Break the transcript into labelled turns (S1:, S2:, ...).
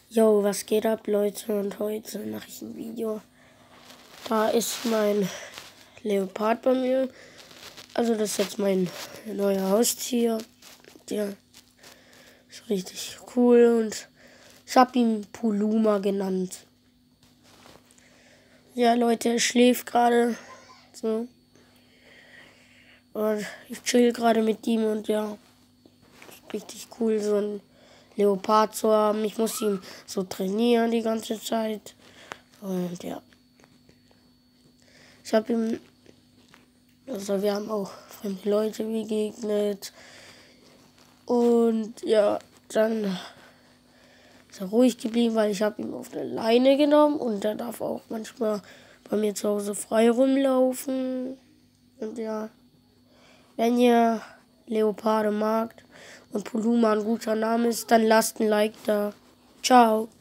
S1: Yo, was geht ab, Leute? Und heute mache ich ein Video. Da ist mein Leopard bei mir. Also das ist jetzt mein neuer Haustier. Der ist richtig cool und ich habe ihn Puluma genannt. Ja, Leute, er schläft gerade. So. Und ich chill gerade mit ihm und ja, ist richtig cool, so ein Leopard zu haben. Ich muss ihn so trainieren die ganze Zeit. Und ja. Ich habe ihm, also wir haben auch fremde Leute begegnet. Und ja, dann ist er ruhig geblieben, weil ich habe ihn auf eine Leine genommen. Und er darf auch manchmal bei mir zu Hause frei rumlaufen. Und ja, wenn ihr Leoparde magt und Puluma ein guter Name ist, dann lasst ein Like da. Ciao.